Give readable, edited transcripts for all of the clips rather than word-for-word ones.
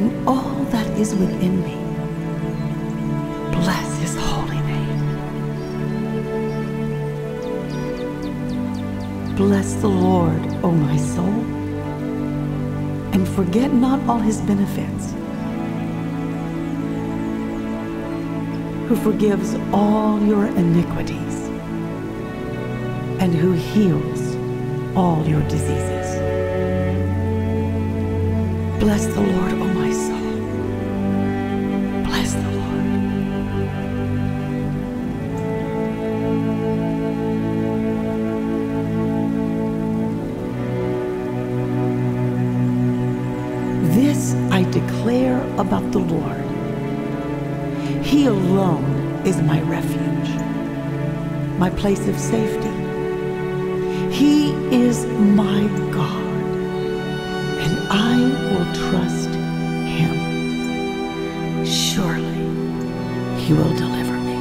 and all that is within me. Bless his holy name. Bless the Lord, O my soul, and forget not all his benefits, who forgives all your iniquities and who heals all your diseases. Bless the Lord, O my soul. Bless the Lord. This I declare about the Lord. He alone is my refuge, my place of safety. He is my God, and I will trust him. Surely he will deliver me.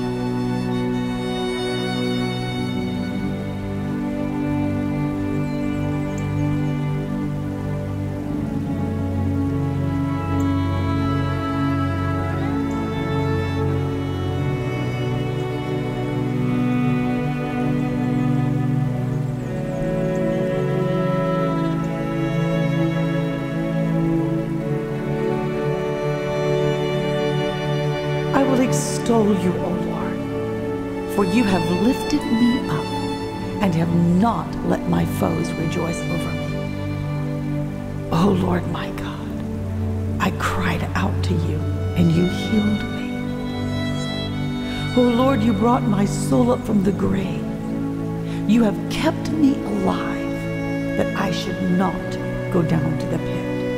I will extol you, O Lord, for you have lifted me up and have not let my foes rejoice over me. O Lord my God, I cried out to you and you healed me. O Lord, you brought my soul up from the grave. You have kept me alive that I should not go down to the pit.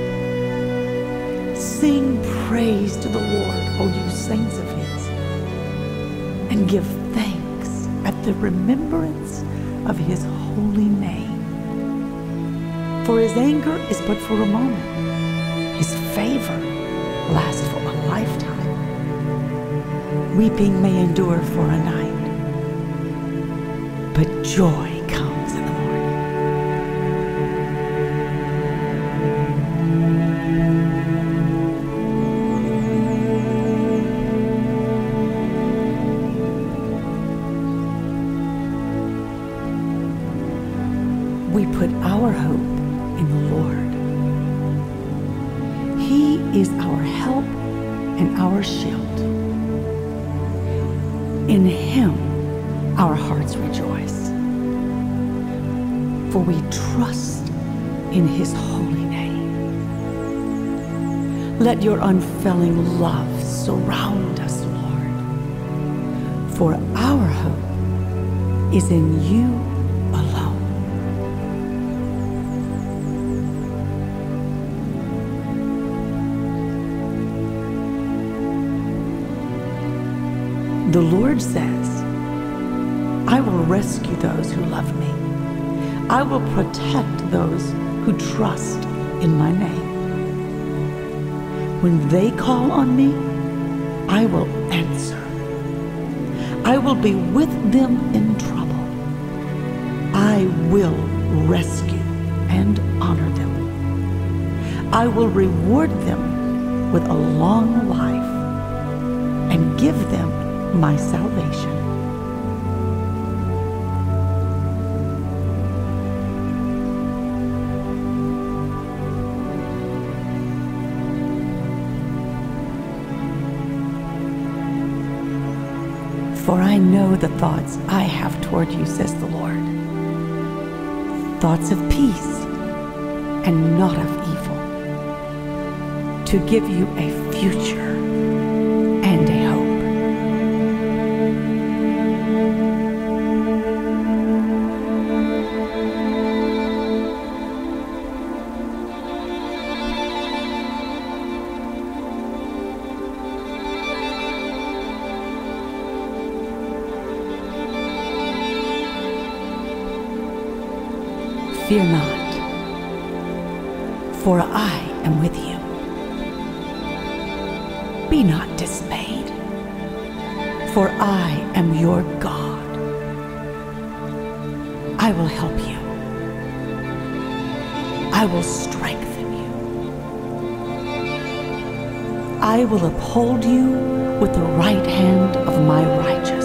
Sing praise to the Lord, O you saints of his, and give thanks at the remembrance of his holy name. For his anger is but for a moment. His favor lasts for a lifetime. Weeping may endure for a night, but joy comes in the morning. We put our hope in the Lord. He is our help and our shield. In him our hearts rejoice, for we trust in his holy name. Let your unfailing love surround us, Lord, for our hope is in you alone. The Lord says, I will rescue those who love me. I will protect those who trust in my name. When they call on me, I will answer. I will be with them in trouble. I will rescue and honor them. I will reward them with a long life and give them my salvation. For I know the thoughts I have toward you, says the Lord. Thoughts of peace and not of evil, to give you a future and a hope. Fear not, for I am with you. Be not dismayed, for I am your God. I will help you. I will strengthen you. I will uphold you with the right hand of my righteousness.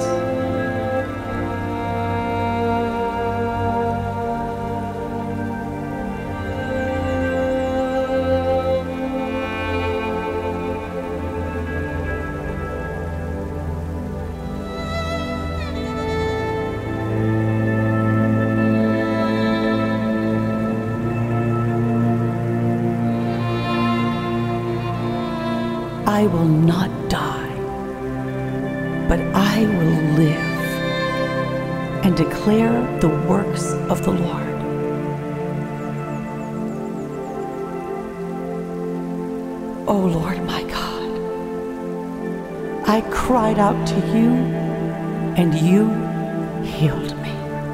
I will not die, but I will live and declare the works of the Lord. O Lord my God, I cried out to you, and you healed me.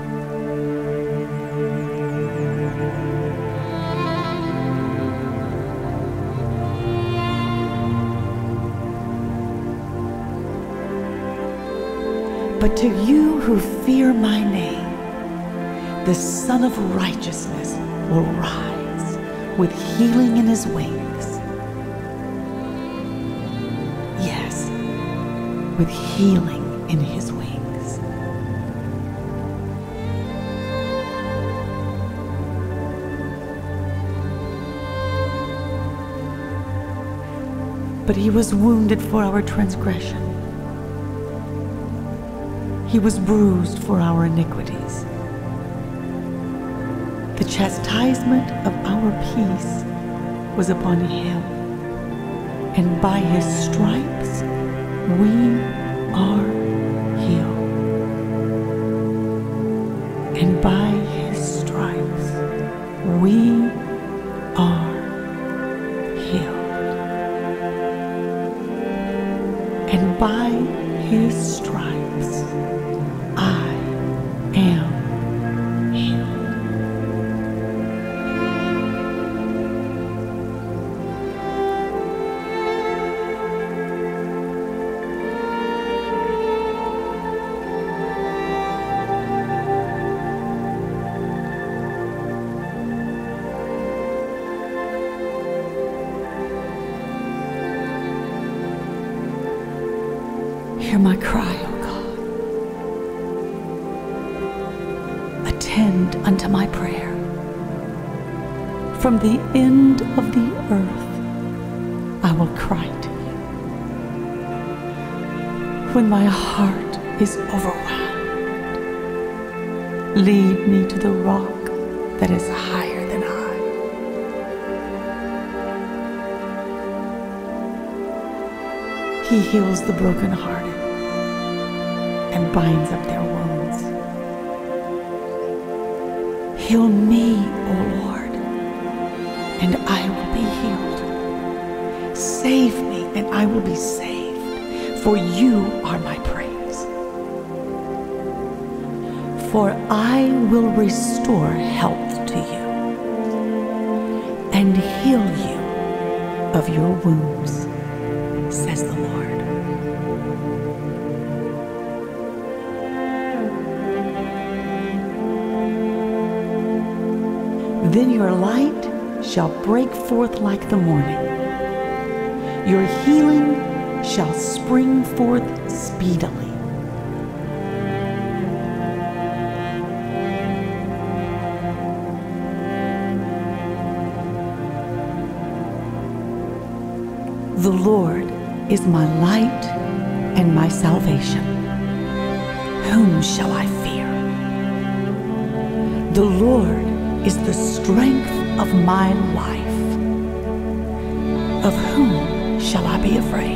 But to you who fear my name, the Son of Righteousness will rise with healing in his wings. Yes, with healing in his wings. But he was wounded for our transgression. He was bruised for our iniquities. The chastisement of our peace was upon him, and by his stripes we are healed. And by his stripes we are healed. And by his stripes I am healed. Hear my cry, O God. Attend unto my prayer. From the end of the earth I will cry to you. When my heart is overwhelmed, lead me to the rock that is higher than I. He heals the brokenhearted and binds up their wounds. Heal me, O Lord, and I will be healed. Save me, and I will be saved, for you are my praise. For I will restore health to you and heal you of your wounds, says the Lord. Then your light shall break forth like the morning. Your healing shall spring forth speedily. The Lord is my light and my salvation. Whom shall I fear? The Lord is the strength of my life. Of whom shall I be afraid?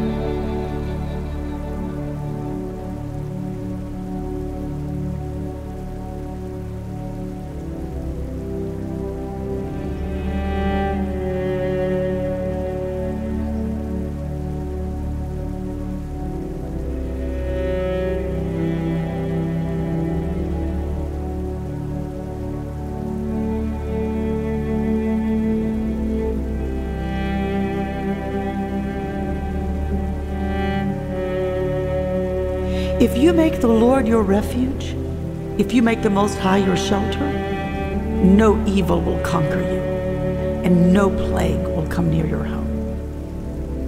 If you make the Lord your refuge, if you make the Most High your shelter, no evil will conquer you, and no plague will come near your home.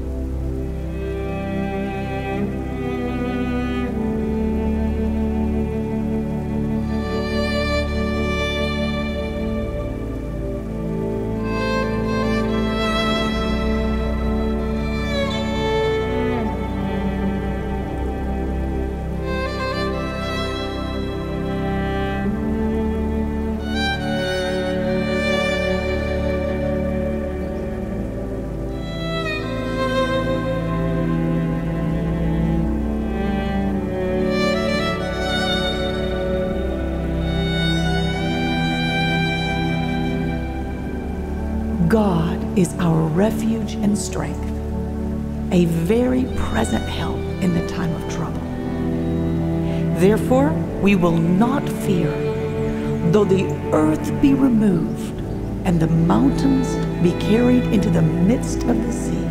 God is our refuge and strength, a very present help in the time of trouble. Therefore, we will not fear, though the earth be removed and the mountains be carried into the midst of the sea.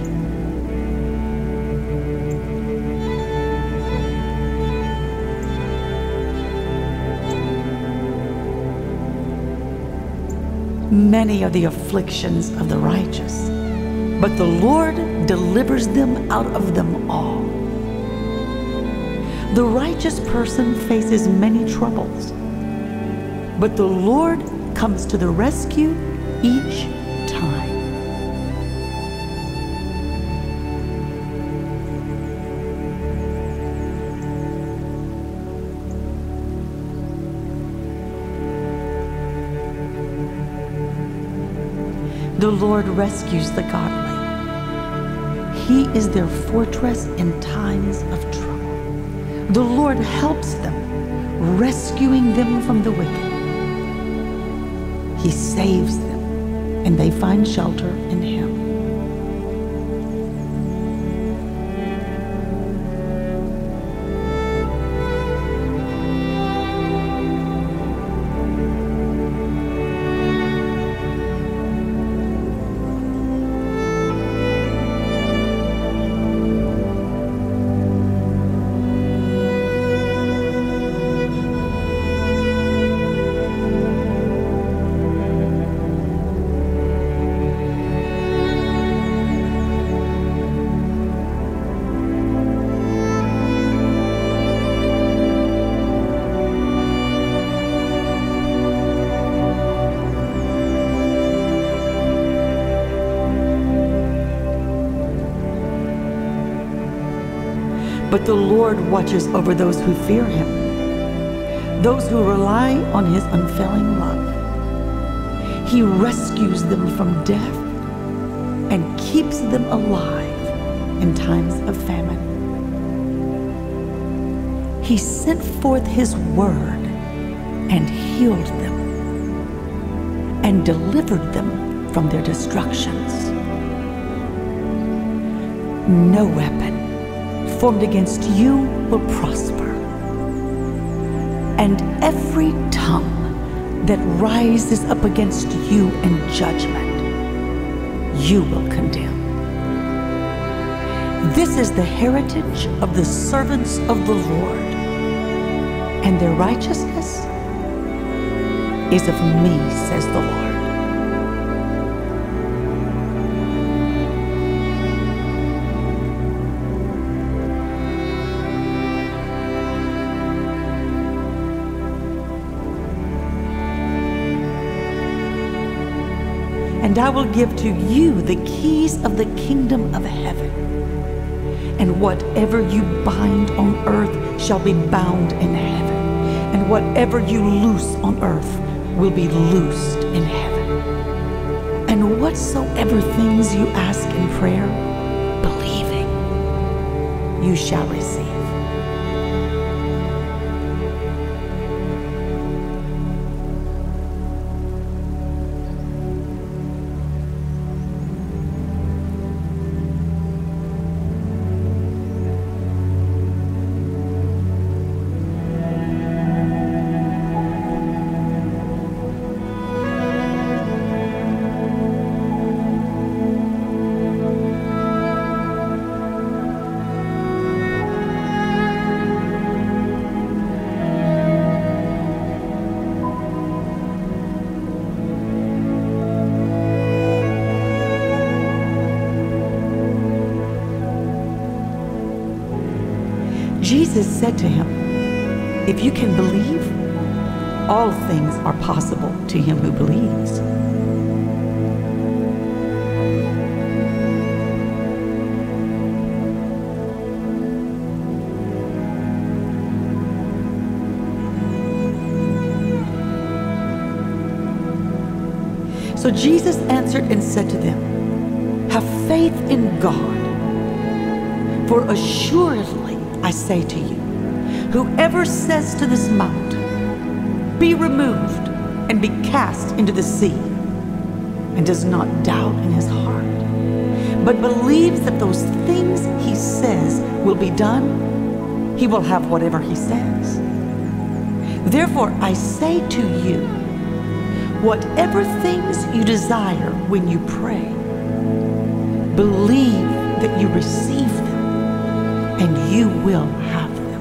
Many are the afflictions of the righteous, but the Lord delivers them out of them all. The righteous person faces many troubles, but the Lord comes to the rescue each time. The Lord rescues the godly. He is their fortress in times of trouble. The Lord helps them, rescuing them from the wicked. He saves them, and they find shelter in Him. But the Lord watches over those who fear Him, those who rely on His unfailing love. He rescues them from death and keeps them alive in times of famine. He sent forth His word and healed them and delivered them from their destructions. No weapon formed against you will prosper, and every tongue that rises up against you in judgment, you will condemn. This is the heritage of the servants of the Lord, and their righteousness is of me, says the Lord. And I will give to you the keys of the kingdom of heaven. And whatever you bind on earth shall be bound in heaven. And whatever you loose on earth will be loosed in heaven. And whatsoever things you ask in prayer, believing, you shall receive. Jesus said to him, "If you can believe, all things are possible to him who believes." So Jesus answered and said to them, "Have faith in God, for assuredly I say to you, whoever says to this mountain, 'Be removed and be cast into the sea,' and does not doubt in his heart, but believes that those things he says will be done, he will have whatever he says. Therefore, I say to you, whatever things you desire when you pray, believe that you receive them, and you will have them.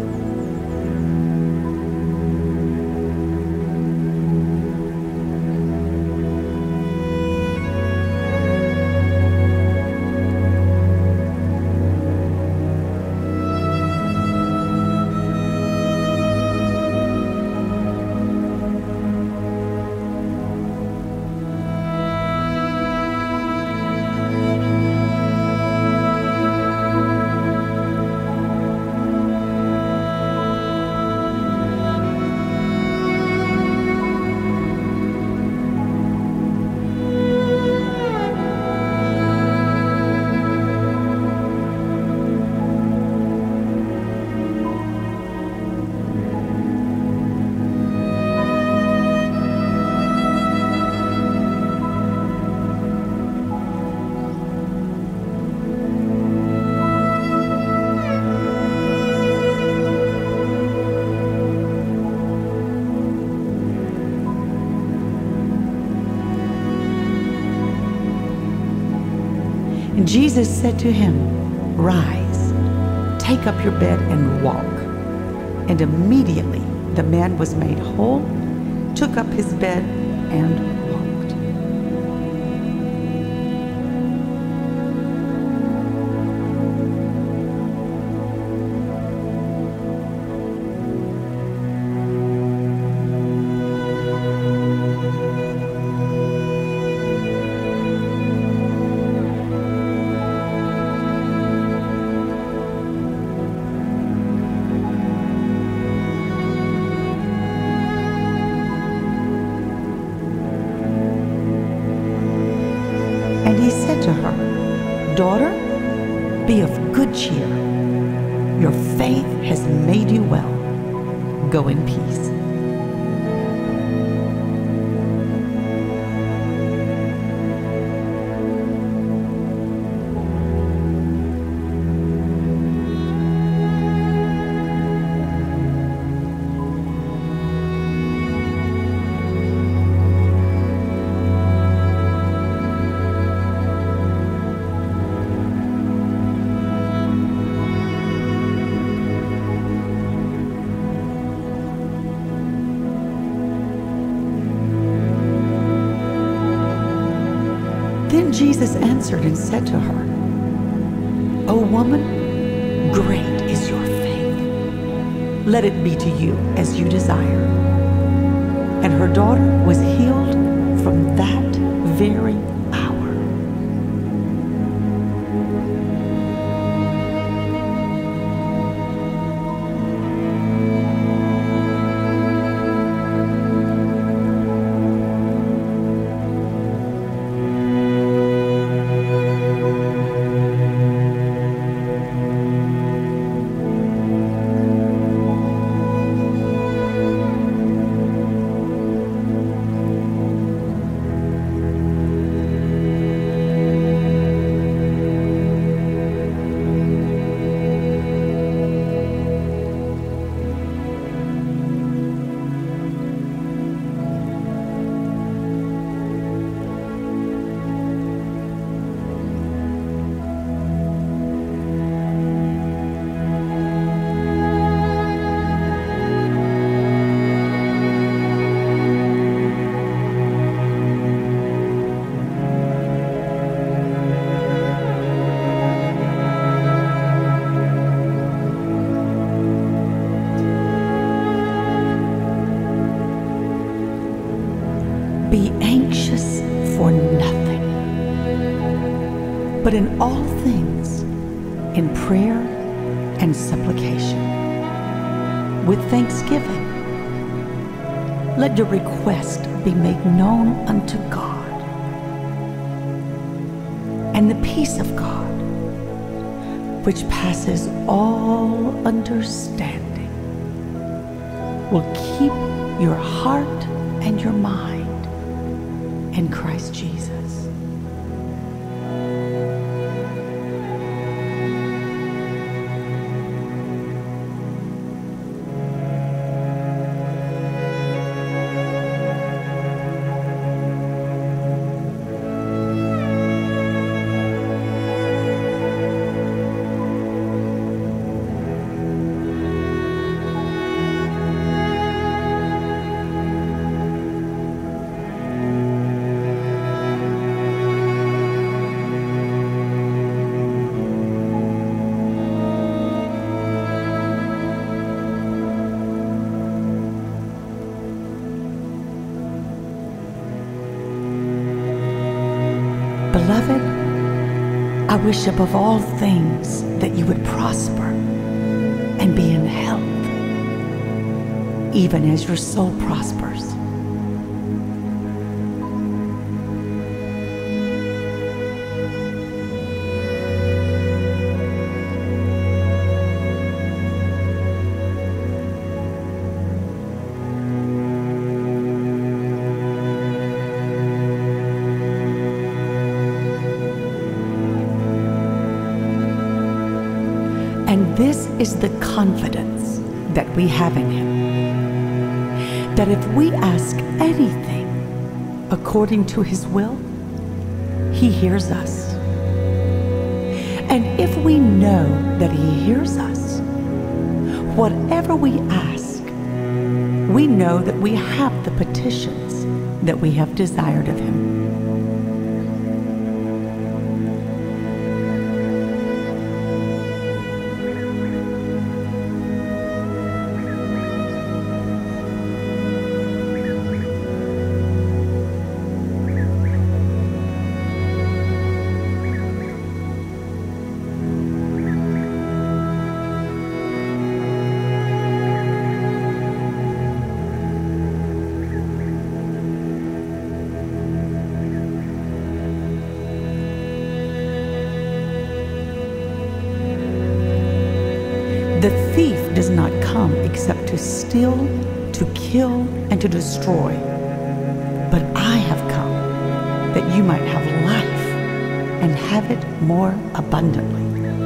And Jesus said to him, "Rise, take up your bed and walk." And immediately the man was made whole, took up his bed and walked. And he said to her, "Daughter, be of good cheer. Your faith has made you well. Go in peace." Then Jesus answered and said to her, "O woman, great is your faith. Let it be to you as you desire." And her daughter was healed from that very hour. Be anxious for nothing, but in all things, in prayer and supplication, with thanksgiving, let your request be made known unto God. And the peace of God, which passes all understanding, will keep your heart and your mind in Christ Jesus. Beloved, I wish above all things that you would prosper and be in health, even as your soul prospers. And this is the confidence that we have in Him, that if we ask anything according to His will, He hears us. And if we know that He hears us, whatever we ask, we know that we have the petitions that we have desired of Him. The thief does not come except to steal, to kill, and to destroy. But I have come that you might have life and have it more abundantly.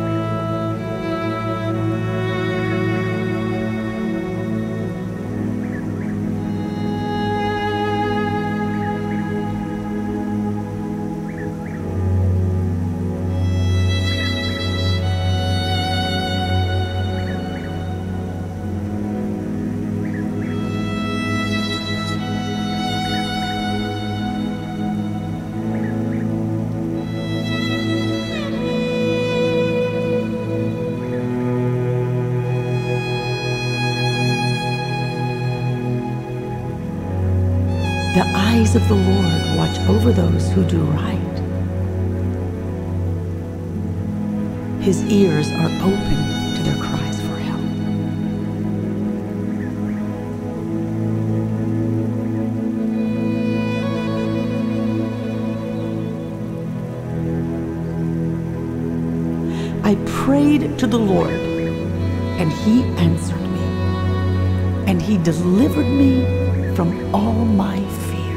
The eyes of the Lord watch over those who do right. His ears are open to their cries for help. I prayed to the Lord, and He answered me, and He delivered me from all my fears.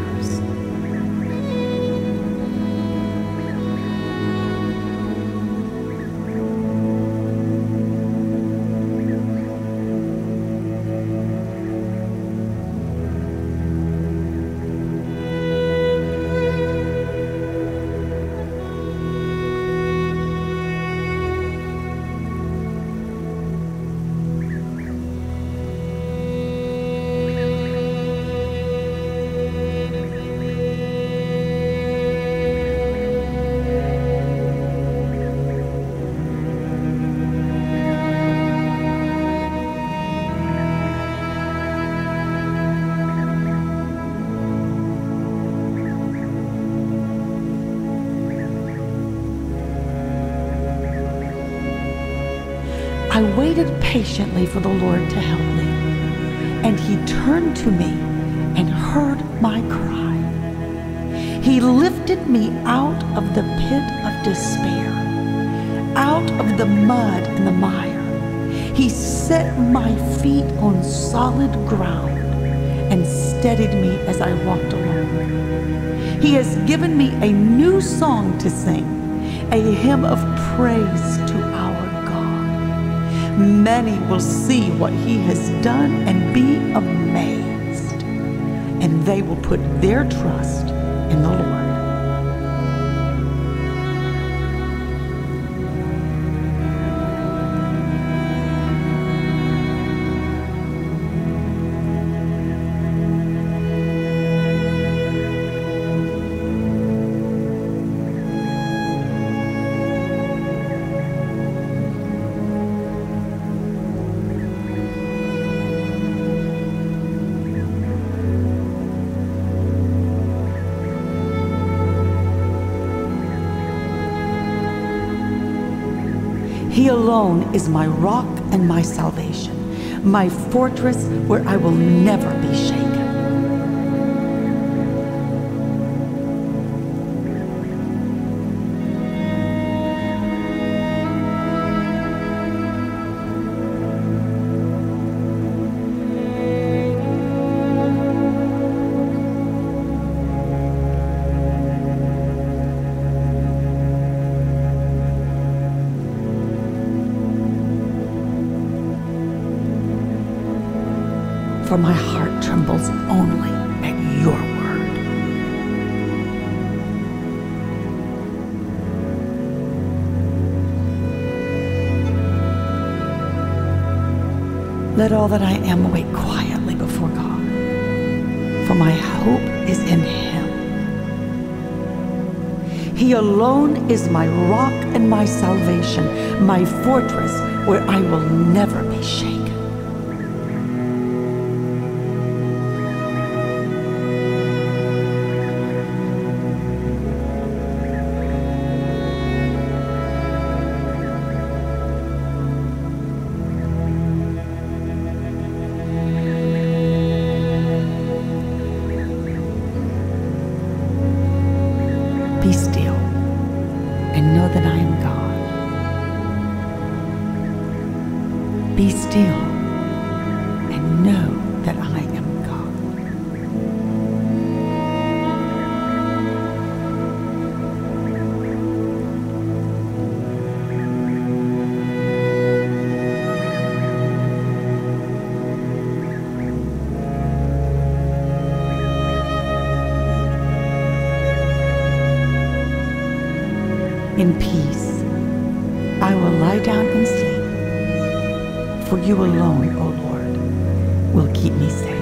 I waited patiently for the Lord to help me, and He turned to me and heard my cry. He lifted me out of the pit of despair, out of the mud and the mire. He set my feet on solid ground and steadied me as I walked along. He has given me a new song to sing, a hymn of praise to our God. Many will see what he has done and be amazed, and they will put their trust in the Lord. He alone is my rock and my salvation, my fortress where I will never be shaken. For my heart trembles only at your word. Let all that I am wait quietly before God, for my hope is in him. He alone is my rock and my salvation, my fortress where I will never be shaken. Be still and know that I am God. Be still and know that I am God. In peace, I will lie down and sleep, for you alone, O Lord, will keep me safe.